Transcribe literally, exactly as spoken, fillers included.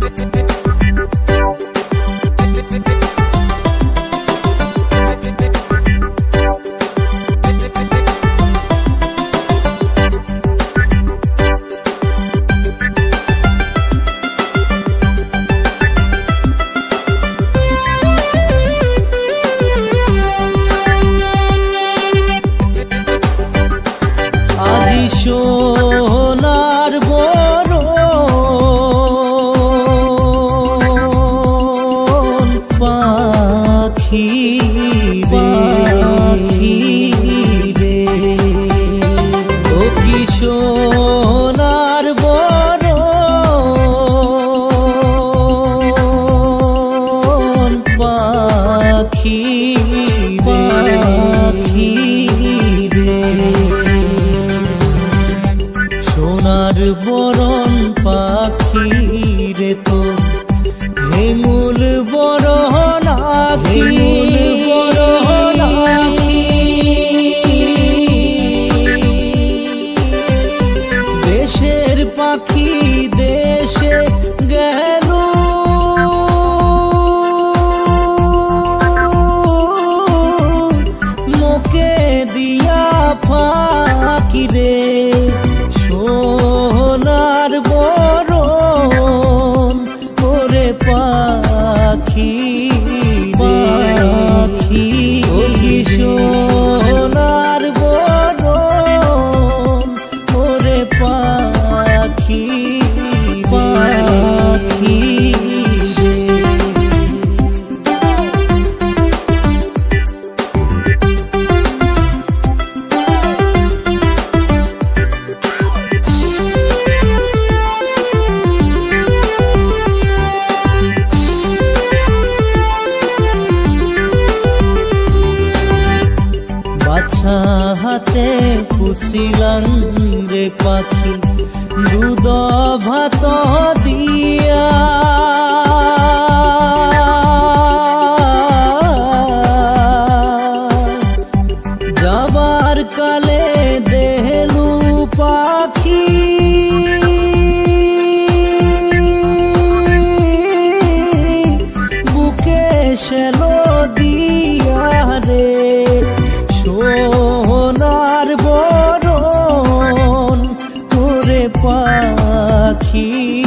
সোনার বরণ পাখি পাখি রে ও কি সোনার বরণ পাখি পাখি রে সোনার বরণ পাখি রে তো হেমুল বরণ হেমুল বরণ দেশের পাখি দেশে গেল মোকে দিয়া ফাঁকি রে সোনার বরণ ওরে পাখি পাখি ওই সোনার বরণ ওরে পাখি পাখি বাছা হাতে পুষিলাম রে পাখি দুধ ভাত দিয়া যাবার কালে দেহলু পাখি বুকে সেলো দিয়া রে সোনার বরণ ওরে পাখি